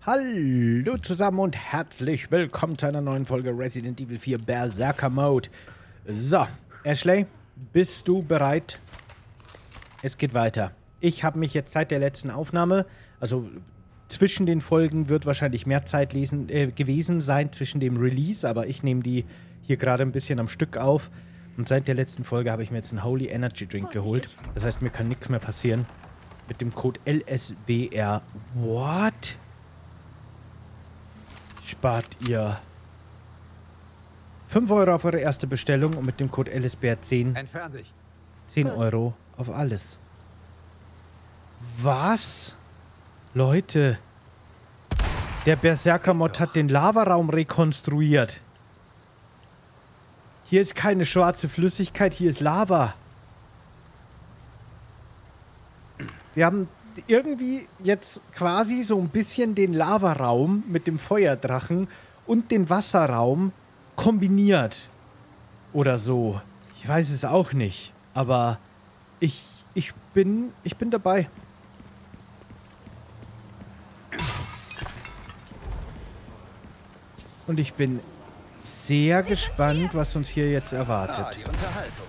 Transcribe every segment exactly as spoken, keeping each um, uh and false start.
Hallo zusammen und herzlich willkommen zu einer neuen Folge Resident Evil vier Berserker Mode. So, Ashley, bist du bereit? Es geht weiter. Ich habe mich jetzt seit der letzten Aufnahme, also zwischen den Folgen wird wahrscheinlich mehr Zeit lesen, äh, gewesen sein zwischen dem Release, aber ich nehme die hier gerade ein bisschen am Stück auf. Und seit der letzten Folge habe ich mir jetzt einen Holy Energy Drink geholt. Das heißt, mir kann nichts mehr passieren. Mit dem Code L S B R. What? Spart ihr fünf Euro auf eure erste Bestellung und mit dem Code L S B R zehn Entfern dich. zehn Euro auf alles. Was? Leute, der Berserker-Mod hat den Lavaraum rekonstruiert. Hier ist keine schwarze Flüssigkeit, hier ist Lava. Wir haben irgendwie jetzt quasi so ein bisschen den Lavaraum mit dem Feuerdrachen und den Wasserraum kombiniert. Oder so. Ich weiß es auch nicht. Aber ich, ich bin, ich bin dabei. Und ich bin sehr gespannt, was uns hier jetzt erwartet. Ah, die Unterhaltung.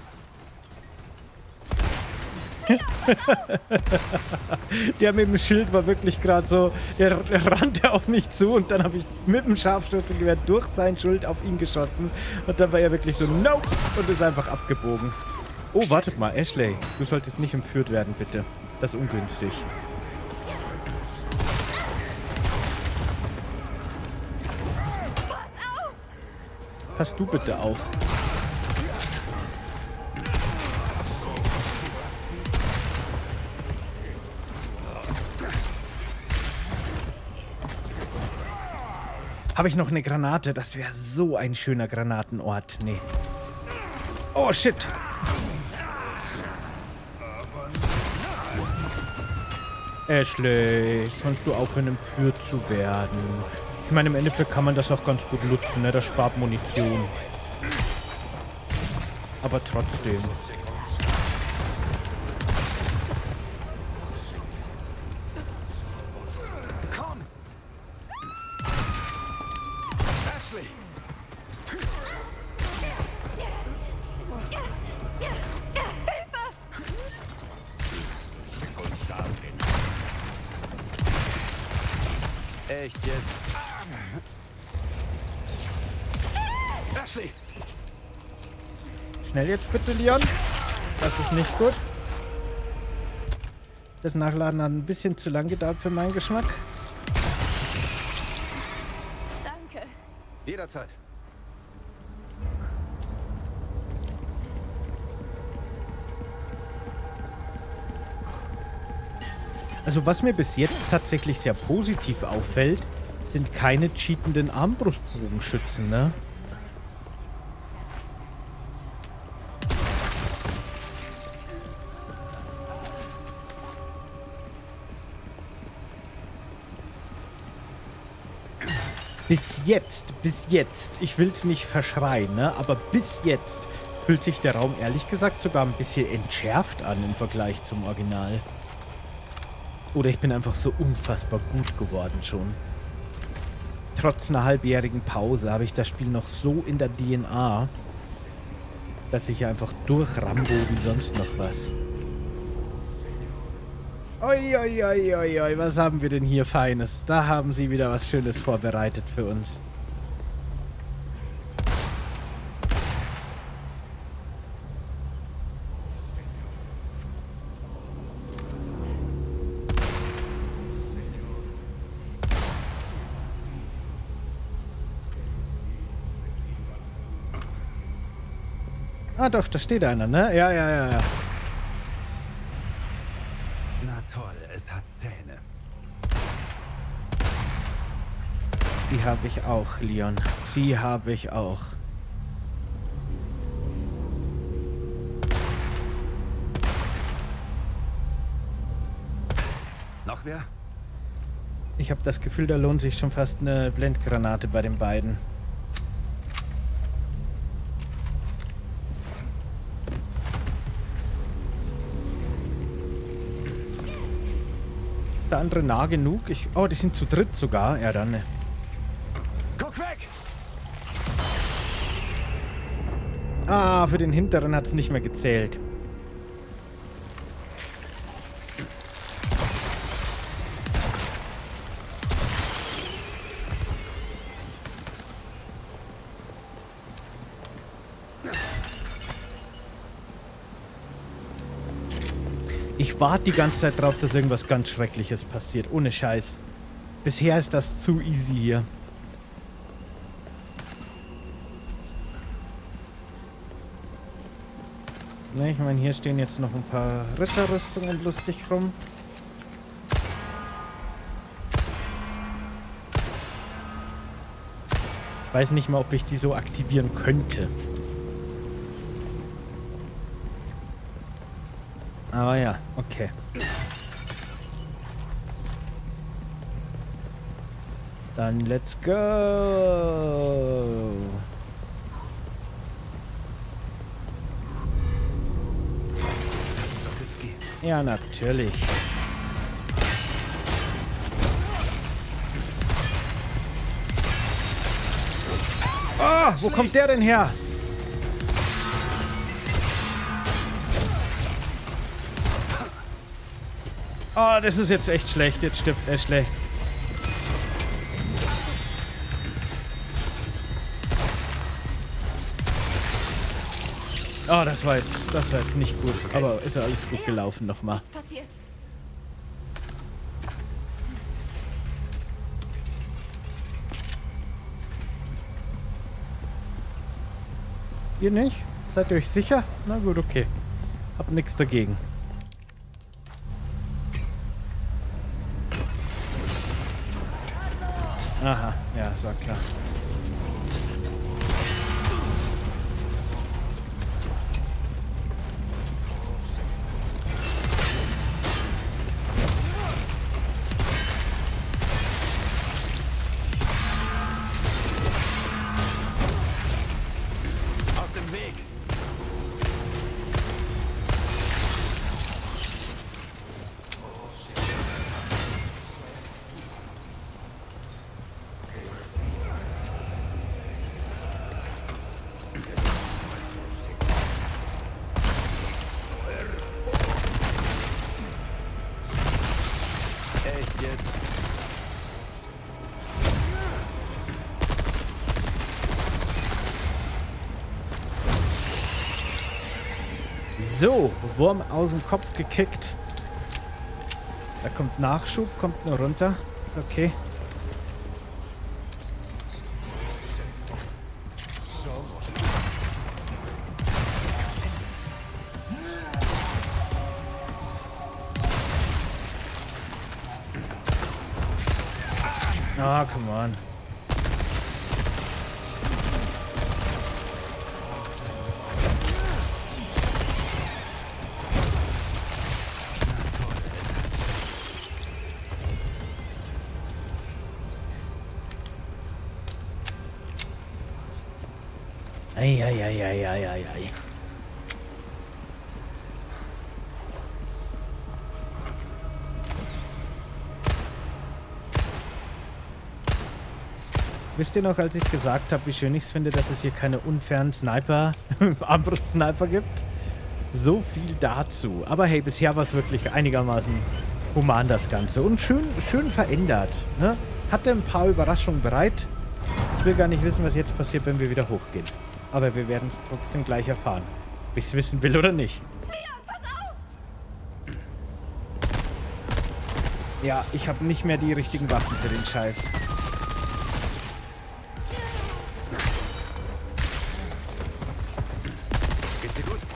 Der mit dem Schild war wirklich gerade so, der rannte auf mich zu und dann habe ich mit dem Scharfschützengewehr durch sein Schild auf ihn geschossen und dann war er wirklich so, no, und ist einfach abgebogen. Oh, wartet mal, Ashley, du solltest nicht entführt werden, bitte. Das ist ungünstig. Pass du bitte auf. Habe ich noch eine Granate? Das wäre so ein schöner Granatenort. Nee. Oh, shit. Ashley, kannst du aufhören, entführt zu werden? Ich meine, im Endeffekt kann man das auch ganz gut nutzen, ne? Das spart Munition. Aber trotzdem. Komm! Ashley! Echt jetzt? Ashley! Schnell jetzt bitte, Leon. Das ist nicht gut. Das Nachladen hat ein bisschen zu lang gedauert für meinen Geschmack. Danke. Jederzeit. Also was mir bis jetzt tatsächlich sehr positiv auffällt, sind keine cheatenden Armbrustbogenschützen, ne? Bis jetzt, bis jetzt, ich will es nicht verschreien, ne? Aber bis jetzt fühlt sich der Raum ehrlich gesagt sogar ein bisschen entschärft an im Vergleich zum Original. Oder ich bin einfach so unfassbar gut geworden schon. Trotz einer halbjährigen Pause habe ich das Spiel noch so in der D N A, dass ich einfach durchrambo wie sonst noch was. Oi, oi, oi, oi, oi, was haben wir denn hier Feines? Da haben sie wieder was Schönes vorbereitet für uns. Ah doch, da steht einer, ne? Ja, ja, ja, ja. Na toll, es hat Zähne. Die habe ich auch, Leon. Die habe ich auch. Noch wer? Ich habe das Gefühl, da lohnt sich schon fast eine Blendgranate bei den beiden. Ist der andere nah genug? Ich, oh, die sind zu dritt sogar. Ja, dann. Guck weg! Ah, für den hinteren hat es nicht mehr gezählt. Ich warte die ganze Zeit drauf, dass irgendwas ganz Schreckliches passiert. Ohne Scheiß. Bisher ist das zu easy hier. Ne, ich meine, hier stehen jetzt noch ein paar Ritterrüstungen lustig rum. Ich weiß nicht mal, ob ich die so aktivieren könnte. Aber ja, okay. Dann let's go. Sollte es gehen. Ja, natürlich. Ah, wo kommt der denn her? Ah, das ist jetzt echt schlecht. Jetzt stirbt er schlecht. Ah, das war jetzt, das war jetzt nicht gut. Aber ist ja alles gut gelaufen nochmal. Nichts passiert. Ihr nicht? Seid ihr euch sicher? Na gut, okay. Hab nichts dagegen. Aha, ja, das war klar. Auf dem Weg! Echt jetzt? So, Wurm aus dem Kopf gekickt. Da kommt Nachschub, kommt nur runter. Ist okay. Ah, come on. Ei, ei, ei, ei, ei, ei, ei. Wisst ihr noch, als ich gesagt habe, wie schön ich es finde, dass es hier keine unfairen Sniper, Armbrust-Sniper gibt? So viel dazu. Aber hey, bisher war es wirklich einigermaßen human, das Ganze. Und schön, schön verändert. Ne? Hatte ein paar Überraschungen bereit. Ich will gar nicht wissen, was jetzt passiert, wenn wir wieder hochgehen. Aber wir werden es trotzdem gleich erfahren. Ob ich es wissen will oder nicht. Leon, pass auf! Ja, ich habe nicht mehr die richtigen Waffen für den Scheiß. Geht's dir gut?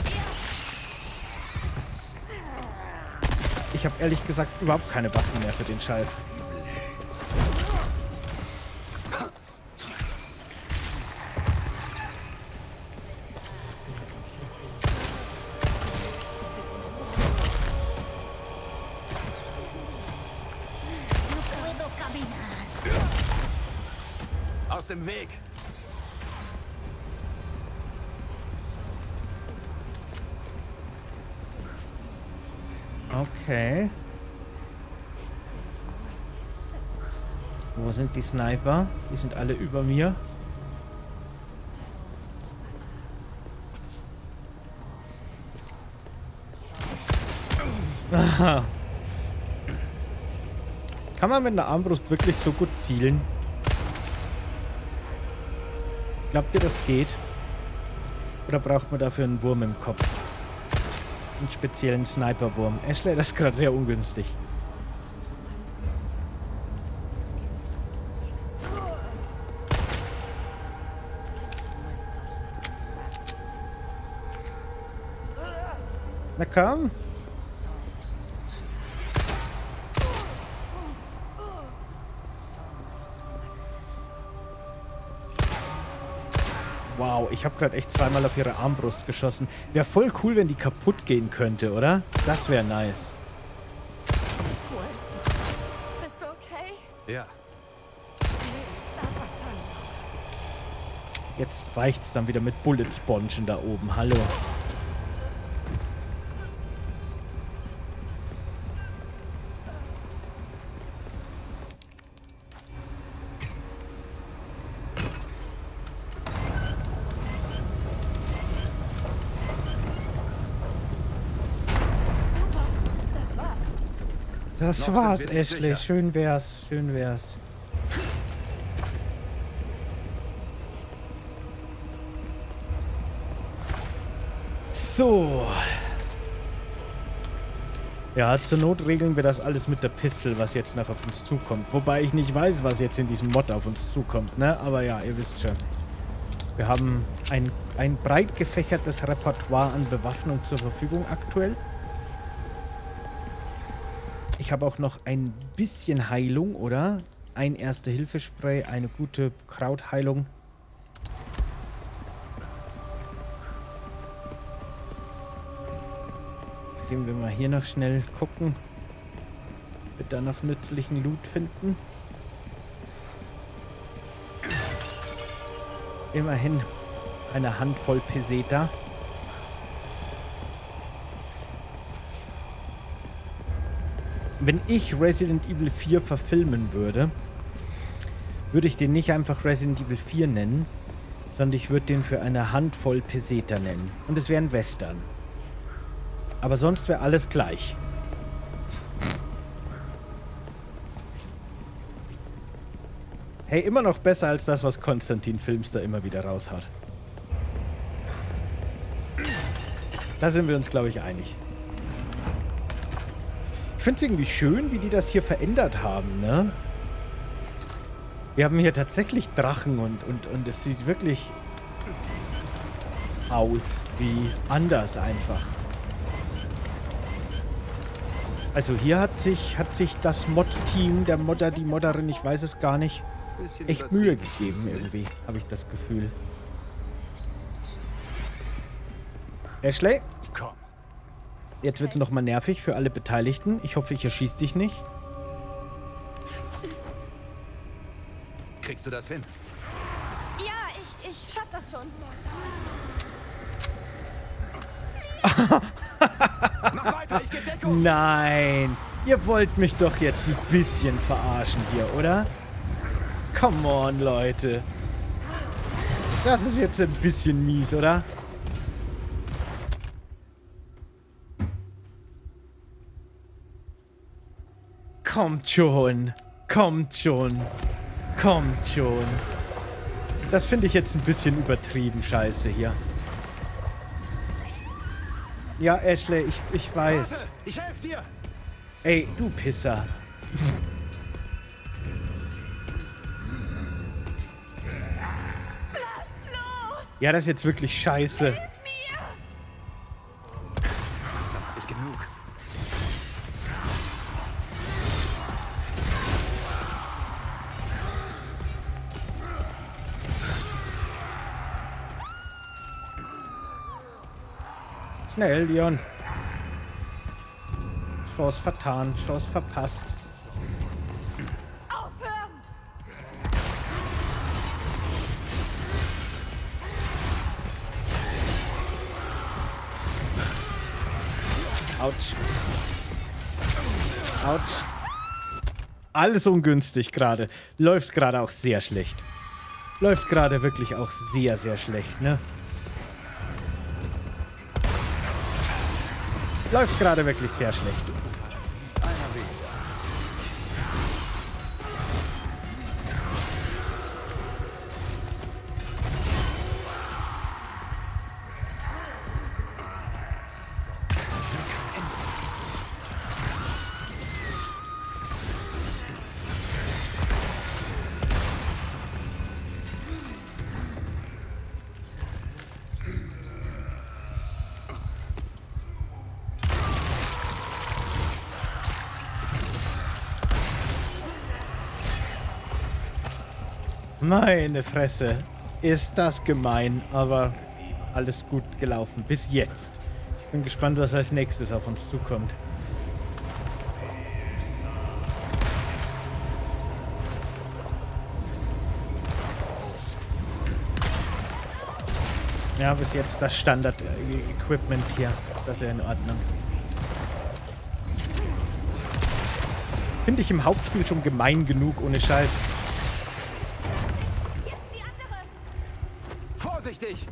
Ich habe ehrlich gesagt überhaupt keine Waffen mehr für den Scheiß. Aus dem Weg! Okay. Wo sind die Sniper? Die sind alle über mir. Aha. Kann man mit einer Armbrust wirklich so gut zielen? Glaubt ihr, das geht? Oder braucht man dafür einen Wurm im Kopf? Einen speziellen Sniperwurm. Ashley, das ist gerade sehr ungünstig. Na komm. Wow, ich habe gerade echt zweimal auf ihre Armbrust geschossen. Wäre voll cool, wenn die kaputt gehen könnte, oder? Das wäre nice. Bist du okay? Ja. Jetzt reicht's dann wieder mit Bullet Spongen da oben. Hallo. Super. Das war's. Das Noch sind war's, wir nicht Ashley. sicher. Schön wär's. Schön wär's. So. Ja, zur Not regeln wir das alles mit der Pistol, was jetzt noch auf uns zukommt. Wobei ich nicht weiß, was jetzt in diesem Mod auf uns zukommt, ne? Aber ja, ihr wisst schon. Wir haben ein, ein breit gefächertes Repertoire an Bewaffnung zur Verfügung aktuell. Ich habe auch noch ein bisschen Heilung, oder? Ein Erste-Hilfe-Spray, eine gute Krautheilung. Gehen wir mal hier noch schnell gucken. Wird da noch nützlichen Loot finden. Immerhin eine Handvoll Peseta. Wenn ich Resident Evil vier verfilmen würde, würde ich den nicht einfach Resident Evil vier nennen, sondern ich würde den für eine Handvoll Peseta nennen. Und es wäre ein Western. Aber sonst wäre alles gleich. Hey, immer noch besser als das, was Konstantin Filmster immer wieder raushaut. Da sind wir uns, glaube ich, einig. Ich finde es irgendwie schön, wie die das hier verändert haben, ne? Wir haben hier tatsächlich Drachen und, und, und es sieht wirklich aus wie anders einfach. Also hier hat sich, hat sich das Mod-Team, der Modder, die Modderin, ich weiß es gar nicht, echt Mühe gegeben irgendwie, habe ich das Gefühl. Ashley, Komm. jetzt wird es nochmal nervig für alle Beteiligten. Ich hoffe, ich erschieß dich nicht. Kriegst du das hin? Ja, ich, ich schaff das schon. Mach weiter, ich geb Deckung. Nein, ihr wollt mich doch jetzt ein bisschen verarschen hier, oder? Come on, Leute. Das ist jetzt ein bisschen mies, oder? Kommt schon. Kommt schon. Kommt schon. Das finde ich jetzt ein bisschen übertrieben scheiße hier. Ja, Ashley, ich, ich weiß. Warte, ich helfe dir. Ey, du Pisser. Lass los! Ja, das ist jetzt wirklich scheiße. Mir! Langsam hab ich genug. Schnell, Leon. Chance vertan, Chance verpasst. Aufhören! Autsch. Autsch. Alles ungünstig gerade. Läuft gerade auch sehr schlecht. Läuft gerade wirklich auch sehr, sehr schlecht, ne? Läuft gerade wirklich sehr schlecht. Meine Fresse. Ist das gemein, aber alles gut gelaufen. Bis jetzt. Ich bin gespannt, was als nächstes auf uns zukommt. Ja, bis jetzt das Standard-Equipment hier. Das ist ja in Ordnung. Finde ich im Hauptspiel schon gemein genug, ohne Scheiß. Vorsichtig!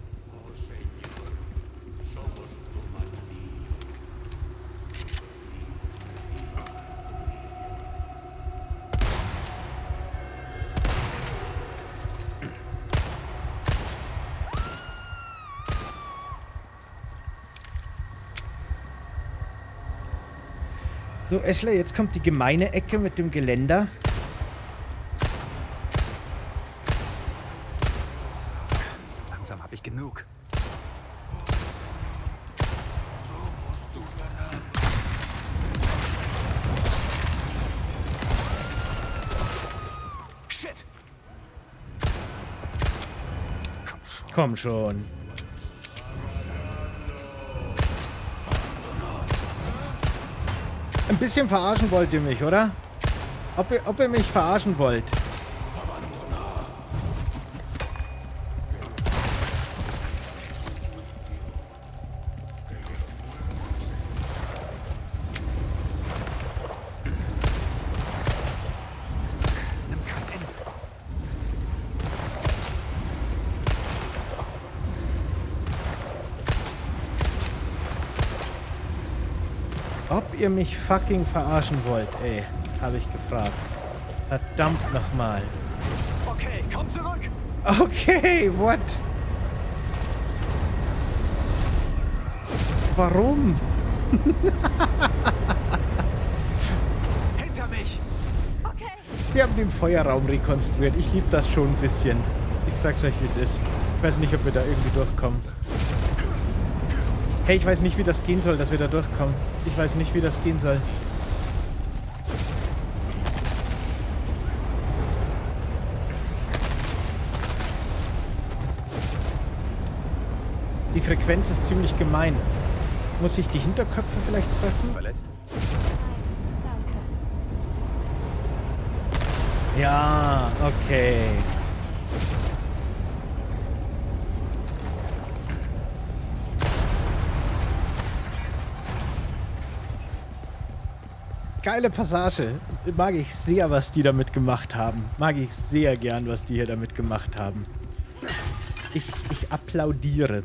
So, Ashley, jetzt kommt die gemeine Ecke mit dem Geländer. Langsam habe ich genug. Shit! Komm schon. Komm schon. Ein bisschen verarschen wollt ihr mich, oder? Ob ihr, ob ihr mich verarschen wollt? Es nimmt kein Ende. Ob ihr mich fucking verarschen wollt, ey, habe ich gefragt. Verdammt nochmal. Okay, komm zurück! Okay, what? Warum? Hinter mich! Okay. Wir haben den Feuerraum rekonstruiert. Ich liebe das schon ein bisschen. Ich sag's euch, wie es ist. Ich weiß nicht, ob wir da irgendwie durchkommen. Hey, ich weiß nicht, wie das gehen soll, dass wir da durchkommen. Ich weiß nicht, wie das gehen soll. Die Frequenz ist ziemlich gemein. Muss ich die Hinterköpfe vielleicht treffen? Verletzt? Danke. Ja, okay. Geile Passage. Mag ich sehr, was die damit gemacht haben. Mag ich sehr gern, was die hier damit gemacht haben. Ich, ich applaudiere.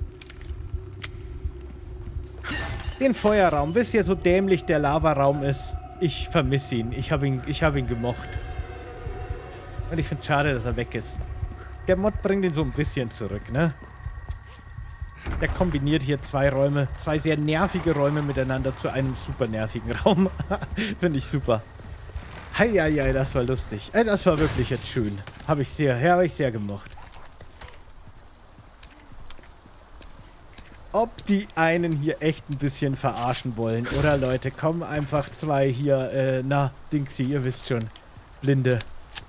Den Feuerraum. Wisst ihr, so dämlich der Lavaraum ist? Ich vermisse ihn. Ich habe ihn, ich hab ihn gemocht. Und ich finde es schade, dass er weg ist. Der Mod bringt ihn so ein bisschen zurück, ne? Der kombiniert hier zwei Räume, zwei sehr nervige Räume miteinander zu einem super nervigen Raum. Finde ich super. Heieiei, das war lustig. Äh, das war wirklich jetzt schön. Habe ich sehr, ja, habe ich sehr gemocht. Ob die einen hier echt ein bisschen verarschen wollen, oder Leute? Kommen einfach zwei hier, äh, na, Dingsy, ihr wisst schon. Blinde.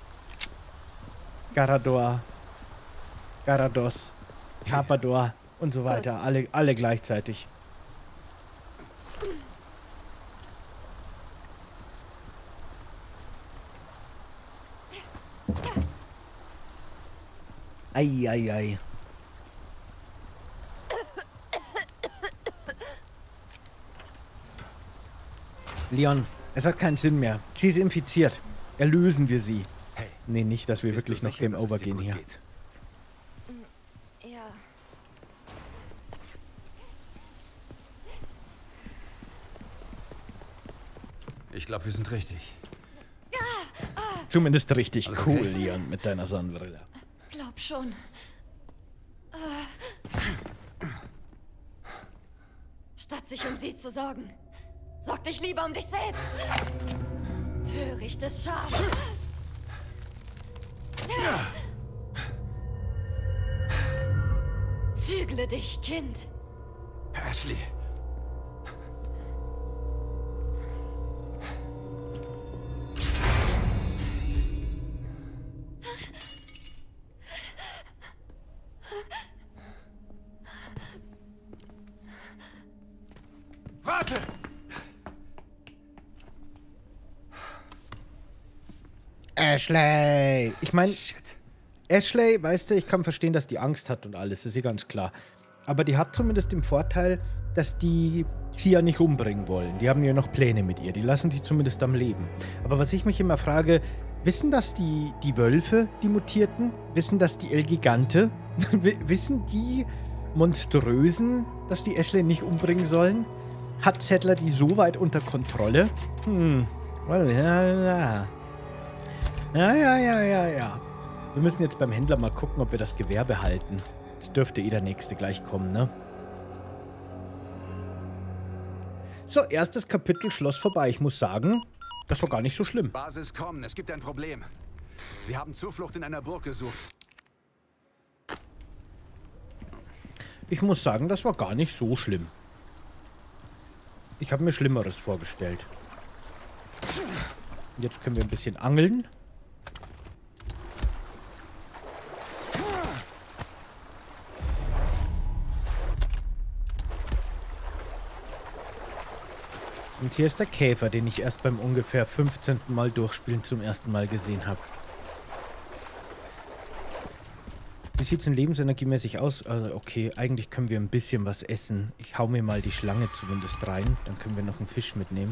Garador. Garados. Carpador. Und so weiter. Alle, alle gleichzeitig. Eieiei. Ei, ei. Leon, es hat keinen Sinn mehr. Sie ist infiziert. Erlösen wir sie. Hey, Nee, nicht, dass wir bist wirklich du noch sicher, Game dass es Over dir gehen gut hier. geht? Ja. Ich glaube, wir sind richtig. Zumindest richtig Alles cool, okay? Leon, mit deiner Sonnenbrille. Glaub schon. Statt sich um sie zu sorgen, sorg dich lieber um dich selbst. Törichtes Schaf. Zügle dich, Kind. Ashley. Warte! Ashley! Ich meine, Shit. Ashley, weißt du, ich kann verstehen, dass die Angst hat und alles, das ist ja ganz klar. Aber die hat zumindest den Vorteil, dass die sie ja nicht umbringen wollen. Die haben ja noch Pläne mit ihr, die lassen sie zumindest am Leben. Aber was ich mich immer frage, wissen das die, die Wölfe, die Mutierten? Wissen das die El Gigante? Wissen die Monströsen, dass die Ashley nicht umbringen sollen? Hat Sattler die so weit unter Kontrolle? Hm, well, ja, ja. Ja, ja, ja, ja, ja. Wir müssen jetzt beim Händler mal gucken, ob wir das Gewehr behalten. Das dürfte eh der nächste gleich kommen, ne? So, erstes Kapitel, Schloss vorbei. Ich muss sagen, das war gar nicht so schlimm. Basis kommen, es gibt ein Problem. Wir haben Zuflucht in einer Burg gesucht. Ich muss sagen, das war gar nicht so schlimm. Ich habe mir Schlimmeres vorgestellt. Jetzt können wir ein bisschen angeln. Und hier ist der Käfer, den ich erst beim ungefähr fünfzehnten Mal durchspielen zum ersten Mal gesehen habe. Wie sieht es denn lebensenergiemäßig aus? Also okay, eigentlich können wir ein bisschen was essen. Ich hau mir mal die Schlange zumindest rein. Dann können wir noch einen Fisch mitnehmen.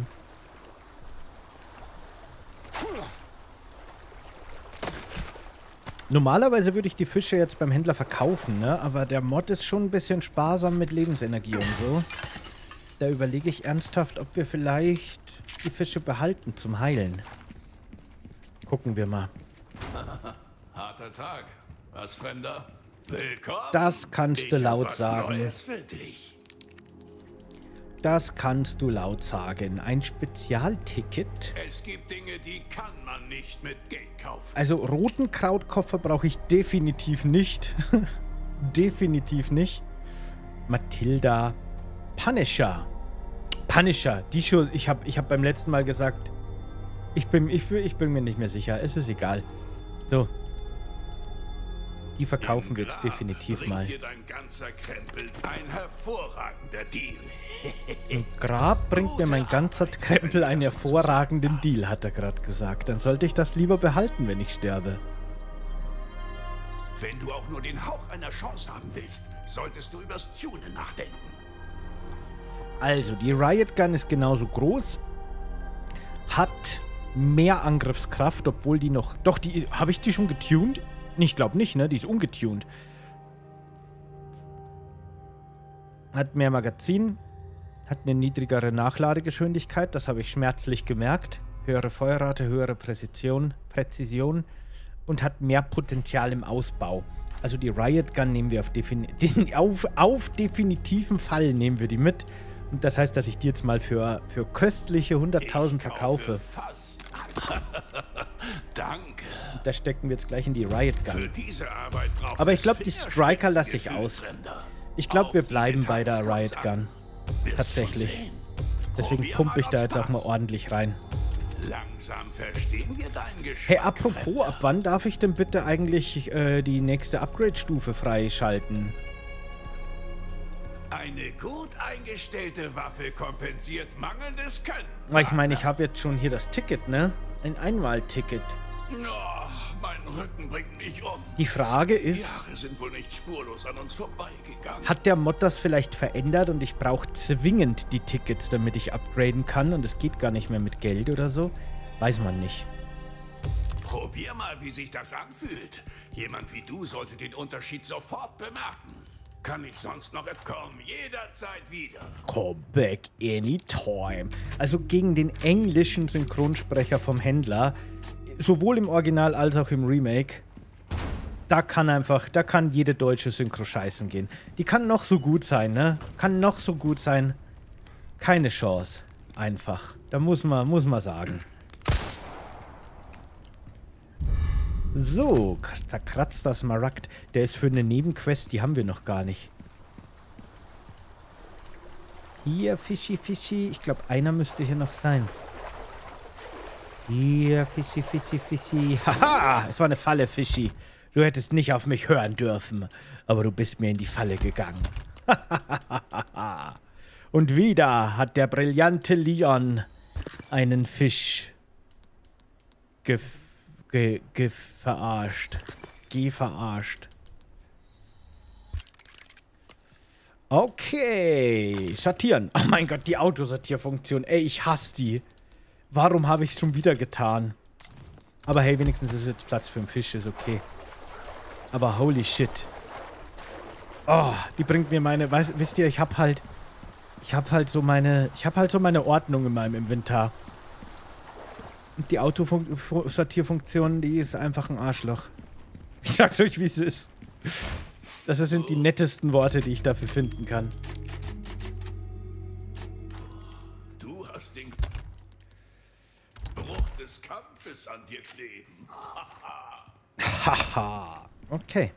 Normalerweise würde ich die Fische jetzt beim Händler verkaufen, ne? Aber der Mod ist schon ein bisschen sparsam mit Lebensenergie und so. Da überlege ich ernsthaft, ob wir vielleicht die Fische behalten zum Heilen. Gucken wir mal. Harter Tag. Was, Fremder? Willkommen. Das kannst du Ich hab laut was sagen. Neues für dich. Das kannst du laut sagen. Ein Spezialticket. Es gibt Dinge, die kann man nicht mit Geld kaufen. Also roten Krautkoffer brauche ich definitiv nicht. Definitiv nicht. Matilda. Punisher. Punisher. Die schon. Ich habe ich hab beim letzten Mal gesagt. Ich bin, ich, ich bin mir nicht mehr sicher. Es ist egal. So. Die verkaufen wir jetzt definitiv bringt mal. dir dein ganzer Krempel ein hervorragender Deal. Im Grab bringt mir mein ganzer Krempel einen hervorragenden Deal, hat er gerade gesagt. Dann sollte ich das lieber behalten, wenn ich sterbe. Wenn du auch nur den Hauch einer Chance haben willst, solltest du übers Tunen nachdenken. Also, die Riot Gun ist genauso groß. Hat mehr Angriffskraft, obwohl die noch... Doch, die habe ich die schon getuned? Ich glaube nicht, ne? Die ist ungetuned. Hat mehr Magazin. Hat eine niedrigere Nachladegeschwindigkeit. Das habe ich schmerzlich gemerkt. Höhere Feuerrate, höhere Präzision, Präzision. Und hat mehr Potenzial im Ausbau. Also die Riot Gun nehmen wir auf, defini auf, auf definitiven Fall nehmen wir die mit. Und das heißt, dass ich die jetzt mal für, für köstliche hunderttausend verkaufe. Fast. Danke. Da stecken wir jetzt gleich in die Riot Gun. Für diese Arbeit braucht Aber ich es glaube, die Striker lasse ich Fingerspitzengefühl, aus. Fremder. Ich glaube, wir Auf die bleiben bei der Details Riot kommt's Gun. an. Wirst Tatsächlich. schon sehen. Deswegen Probier pumpe ich mal da aus jetzt auch mal Spaß. ordentlich rein. Langsam verstehen wir deinen Geschmack. Hey, apropos, Fremder. ab wann darf ich denn bitte eigentlich äh, die nächste Upgrade-Stufe freischalten? Eine gut eingestellte Waffe kompensiert mangelndes Können. Weil ich meine, ich habe jetzt schon hier das Ticket, ne? Ein Einmal-Ticket. Oh, mein Rücken bringt mich um. Die Frage ist, Jahre sind wohl nicht spurlos an uns vorbeigegangen. hat der Mod das vielleicht verändert und ich brauche zwingend die Tickets, damit ich upgraden kann und es geht gar nicht mehr mit Geld oder so? Weiß man nicht. Probier mal, wie sich das anfühlt. Jemand wie du sollte den Unterschied sofort bemerken. Kann ich sonst noch kommen? Jederzeit wieder. Come back anytime. Also gegen den englischen Synchronsprecher vom Händler, sowohl im Original als auch im Remake, da kann einfach, da kann jede deutsche Synchro scheißen gehen. Die kann noch so gut sein, ne? Kann noch so gut sein. Keine Chance. Einfach. Da muss man, muss man sagen. So, zerkratzter Smaragd. Der ist für eine Nebenquest, die haben wir noch gar nicht. Hier, Fischi, Fischi. Ich glaube, einer müsste hier noch sein. Hier, Fischi, Fischi, Fischi. Haha, es war eine Falle, Fischi. Du hättest nicht auf mich hören dürfen. Aber du bist mir in die Falle gegangen. Und wieder hat der brillante Leon einen Fisch gef ge ge verarscht. Ge verarscht. Okay. Sortieren. Oh mein Gott, die Autosortierfunktion. Ey, ich hasse die. Warum habe ich es schon wieder getan? Aber hey, wenigstens ist jetzt Platz für einen Fisch. Ist okay. Aber holy shit. Oh, die bringt mir meine... Weißt, wisst ihr, ich hab halt... Ich hab halt so meine... Ich hab halt so meine Ordnung in meinem Inventar. Und die Autosortierfunktion, die ist einfach ein Arschloch. Ich sag's euch, wie es ist. Das sind die nettesten Worte, die ich dafür finden kann. Du hast den Geruch des Kampfes an dir kleben. Haha. Okay.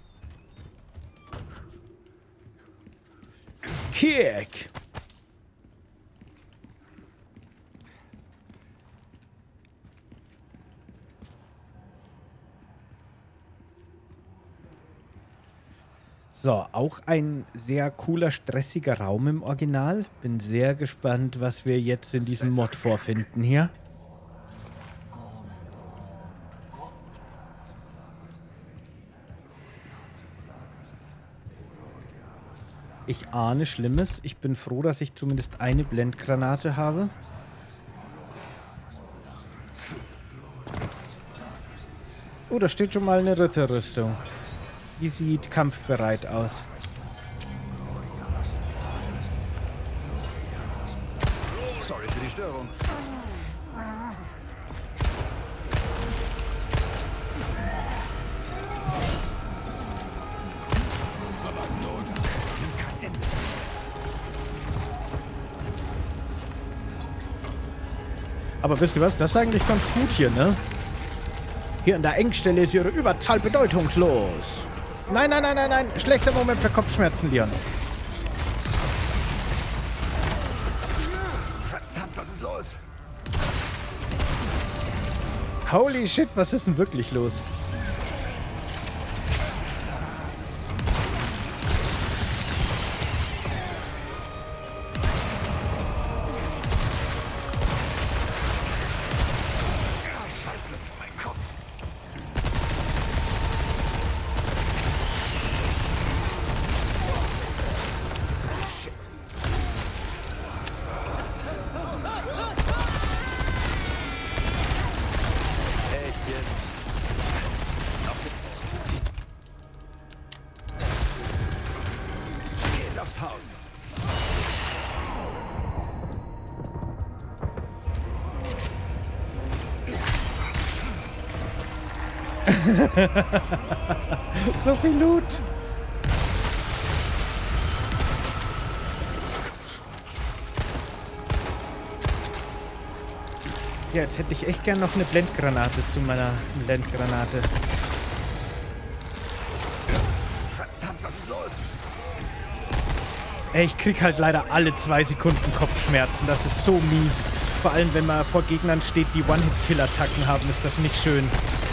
Kick. So, auch ein sehr cooler, stressiger Raum im Original. Bin sehr gespannt, was wir jetzt in diesem Mod vorfinden hier. Ich ahne Schlimmes. Ich bin froh, dass ich zumindest eine Blendgranate habe. Oh, da steht schon mal eine Ritterrüstung. Die sieht kampfbereit aus. Sorry für die Störung. Aber wisst ihr was? Das ist eigentlich ganz gut hier, ne? Hier an der Engstelle ist ihre Überzahl bedeutungslos. Nein, nein, nein, nein, nein. Schlechter Moment für Kopfschmerzen, Leon. Verdammt, was ist los? Holy shit, was ist denn wirklich los? So viel Loot. Ja, jetzt hätte ich echt gern noch eine Blendgranate zu meiner Blendgranate. Verdammt, was ist los? Ey, ich krieg halt leider alle zwei Sekunden Kopfschmerzen. Das ist so mies. Vor allem, wenn man vor Gegnern steht, die One-Hit-Kill-Attacken haben, ist das nicht schön.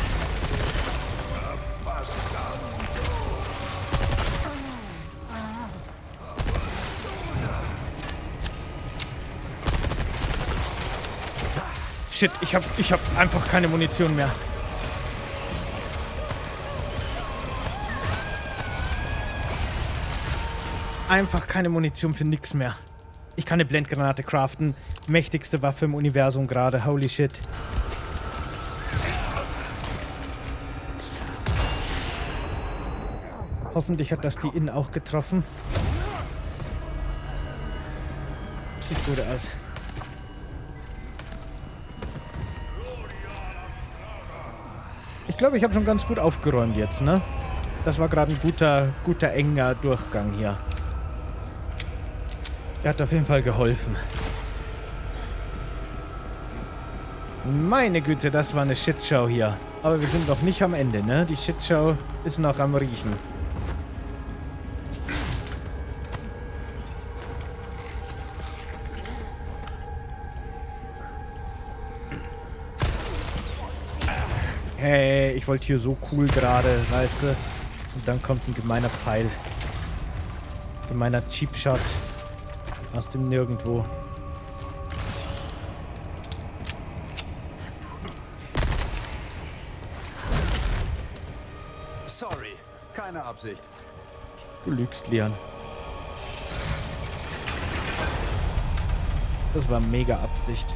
Shit, ich hab, ich hab einfach keine Munition mehr. Einfach keine Munition für nix mehr. Ich kann eine Blendgranate craften. Mächtigste Waffe im Universum gerade. Holy shit. Hoffentlich hat das die innen auch getroffen. Sieht gut aus. Ich glaube, ich habe schon ganz gut aufgeräumt jetzt, ne? Das war gerade ein guter, guter, enger Durchgang hier. Er hat auf jeden Fall geholfen. Meine Güte, das war eine Shitshow hier. Aber wir sind noch nicht am Ende, ne? Die Shitshow ist noch am Riechen. Hey, ich wollte hier so cool gerade, weißt du? Und dann kommt ein gemeiner Pfeil. Gemeiner Cheap Shot. Aus dem Nirgendwo. Sorry, keine Absicht. Du lügst, Leon. Das war mega Absicht.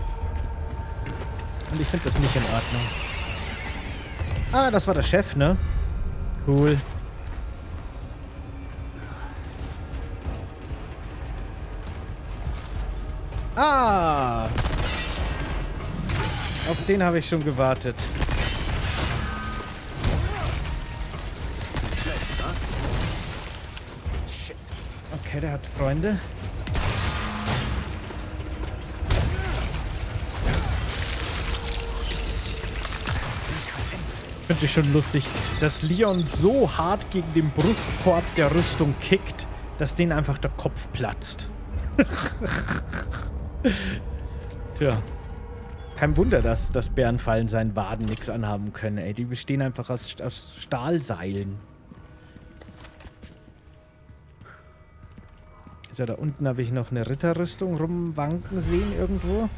Und ich finde das nicht in Ordnung. Ah, das war der Chef, ne? Cool. Ah! Auf den habe ich schon gewartet. Okay, der hat Freunde. Finde ich schon lustig, dass Leon so hart gegen den Brustkorb der Rüstung kickt, dass denen einfach der Kopf platzt. Tja. Kein Wunder, dass, dass Bärenfallen seinen Waden nichts anhaben können, ey. Die bestehen einfach aus, aus Stahlseilen. So, da unten habe ich noch eine Ritterrüstung rumwanken sehen irgendwo.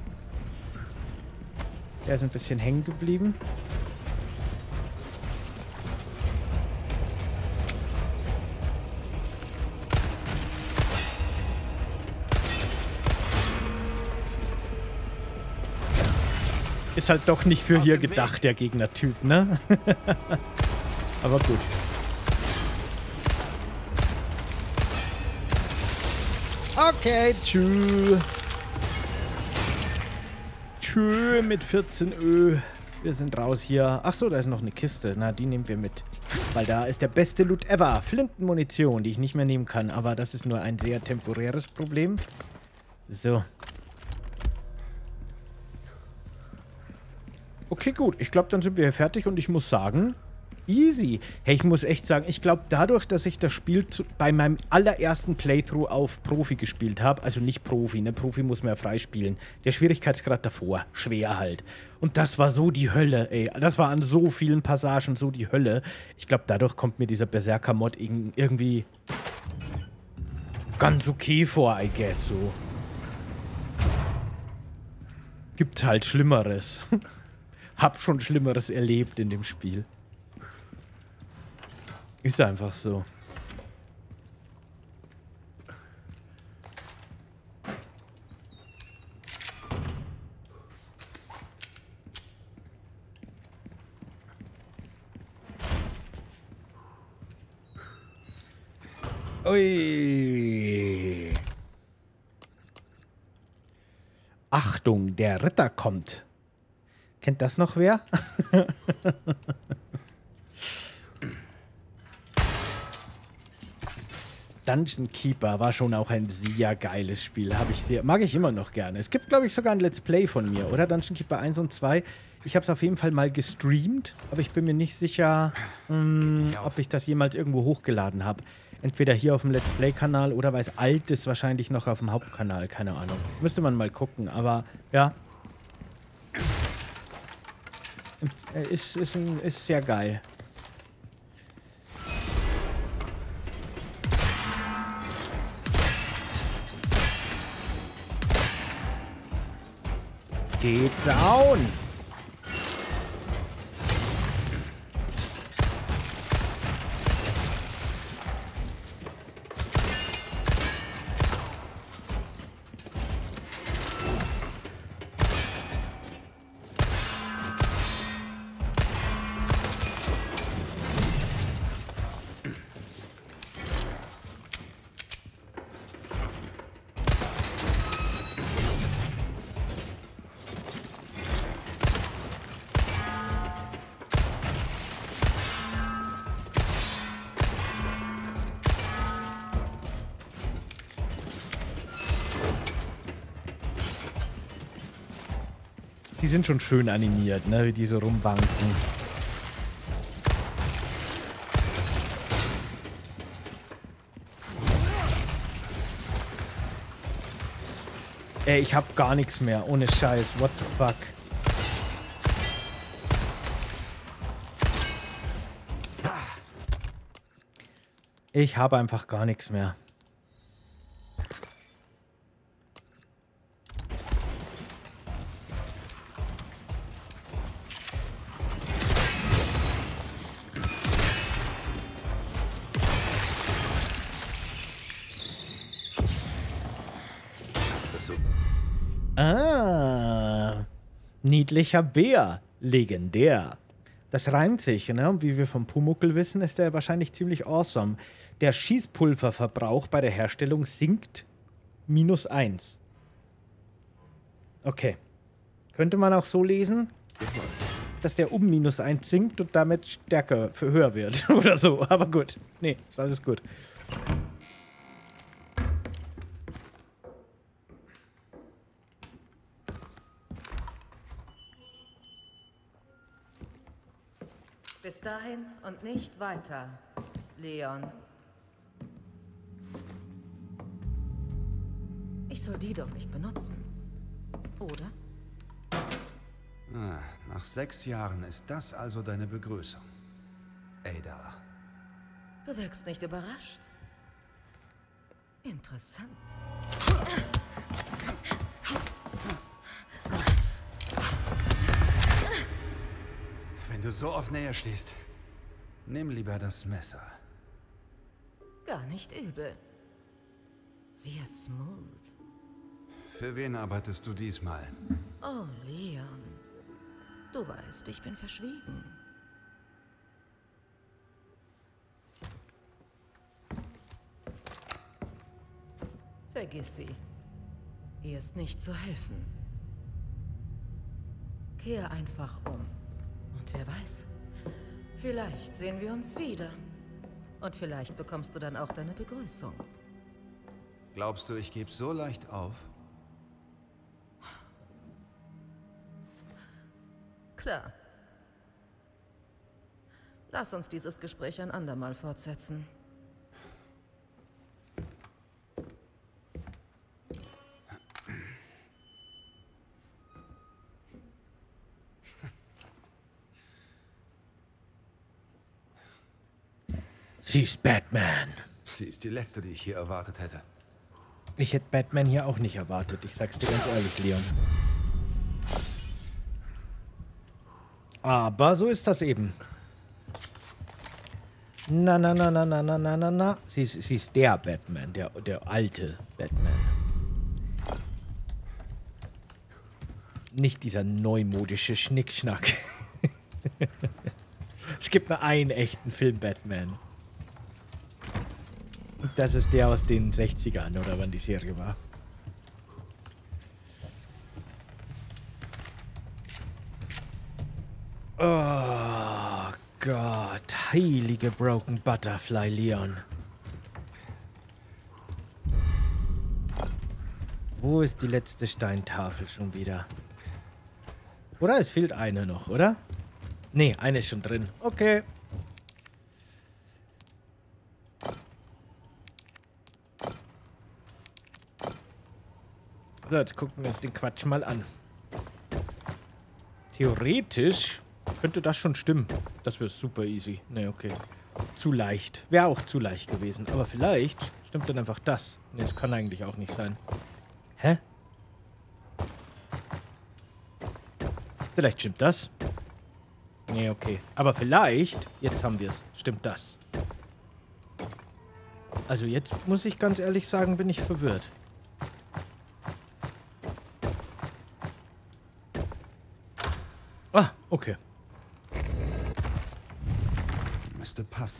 Der ist ein bisschen hängen geblieben. Ist halt doch nicht für hier gedacht, der Gegnertyp, ne? Aber gut. Okay, tschüss. Tschüss mit vierzehn Ö. Wir sind raus hier. Ach so, da ist noch eine Kiste. Na, die nehmen wir mit. Weil da ist der beste Loot ever. Flintenmunition, die ich nicht mehr nehmen kann. Aber das ist nur ein sehr temporäres Problem. So. Okay, gut. Ich glaube, dann sind wir hier fertig und ich muss sagen, easy. Hey, ich muss echt sagen, ich glaube, dadurch, dass ich das Spiel zu, bei meinem allerersten Playthrough auf Profi gespielt habe, also nicht Profi, ne? Profi muss man ja freispielen. Der Schwierigkeitsgrad davor, schwer halt. Und das war so die Hölle, ey. Das war an so vielen Passagen so die Hölle. Ich glaube, dadurch kommt mir dieser Berserker-Mod irgendwie ganz okay vor, I guess, so. Gibt halt Schlimmeres. Hab schon Schlimmeres erlebt in dem Spiel. Ist einfach so. Ui. Achtung, der Ritter kommt. Kennt das noch wer? Dungeon Keeper war schon auch ein sehr geiles Spiel. Habe ich sehr, mag ich immer noch gerne. Es gibt, glaube ich, sogar ein Let's Play von mir, oder? Dungeon Keeper eins und zwei. Ich habe es auf jeden Fall mal gestreamt, aber ich bin mir nicht sicher, mh, ob ich das jemals irgendwo hochgeladen habe. Entweder hier auf dem Let's Play-Kanal oder weil es alt ist, wahrscheinlich noch auf dem Hauptkanal. Keine Ahnung. Müsste man mal gucken, aber ja. Ist, ist, ein, ist sehr geil. Geht down! die sind schon schön animiert, ne? Wie die so rumwanken. Ey, ich hab gar nichts mehr. Ohne Scheiß. What the fuck? Ich habe einfach gar nichts mehr. Ah, niedlicher Bär. Legendär. Das reimt sich, ne? Und wie wir vom Pumuckl wissen, ist der wahrscheinlich ziemlich awesome. Der Schießpulververbrauch bei der Herstellung sinkt minus eins. Okay. Könnte man auch so lesen, dass der um minus eins sinkt und damit stärker für höher wird oder so. Aber gut. Nee, ist alles gut. Bis dahin und nicht weiter, Leon. Ich soll die doch nicht benutzen, oder? Ah, nach sechs Jahren ist das also deine Begrüßung. Ada. Du wirkst nicht überrascht. Interessant. Wenn du so auf Nähe stehst, nimm lieber das Messer. Gar nicht übel. Sehr smooth. Für wen arbeitest du diesmal? Oh, Leon. Du weißt, ich bin verschwiegen. Vergiss sie. Hier ist nicht zu helfen. Kehr einfach um. Und wer weiß, vielleicht sehen wir uns wieder. Und vielleicht bekommst du dann auch deine Begrüßung. Glaubst du, ich gebe so leicht auf? Klar. Lass uns dieses Gespräch ein andermal fortsetzen. Sie ist Batman. Sie ist die letzte, die ich hier erwartet hätte. Ich hätte Batman hier auch nicht erwartet. Ich sag's dir ganz ehrlich, Leon. Aber so ist das eben. Na, na, na, na, na, na, na, na, na. Sie ist, sie ist der Batman, der, der alte Batman. Nicht dieser neumodische Schnickschnack. Es gibt nur einen echten Film Batman. Das ist der aus den sechzigern, oder wann die Serie war. Oh Gott, heilige Broken Butterfly, Leon. Wo ist die letzte Steintafel schon wieder? Oder es fehlt eine noch, oder? Nee, eine ist schon drin. Okay. So, jetzt gucken wir uns den Quatsch mal an. Theoretisch könnte das schon stimmen. Das wäre super easy. Ne, okay. Zu leicht. Wäre auch zu leicht gewesen. Aber vielleicht stimmt dann einfach das. Ne, das kann eigentlich auch nicht sein. Hä? Vielleicht stimmt das. Ne, okay. Aber vielleicht, jetzt haben wir es. Stimmt das. Also jetzt muss ich ganz ehrlich sagen, bin ich verwirrt. Ah, okay. Müsste passen.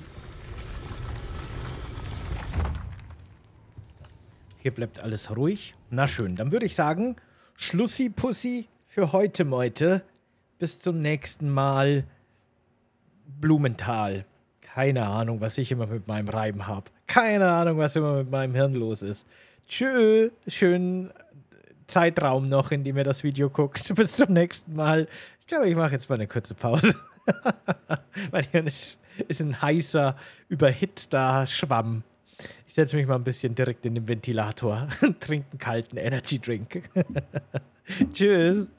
Hier bleibt alles ruhig. Na schön, dann würde ich sagen, Schlussi-Pussi für heute, Meute. Bis zum nächsten Mal. Blumenthal. Keine Ahnung, was ich immer mit meinem Reiben habe. Keine Ahnung, was immer mit meinem Hirn los ist. Tschö, schönen Zeitraum noch, in dem ihr das Video guckt. Bis zum nächsten Mal. Ich glaube, ich mache jetzt mal eine kurze Pause. Weil hier ist, ist ein heißer, überhitzter Schwamm. Ich setze mich mal ein bisschen direkt in den Ventilator und trinke einen kalten Energy Drink. Tschüss.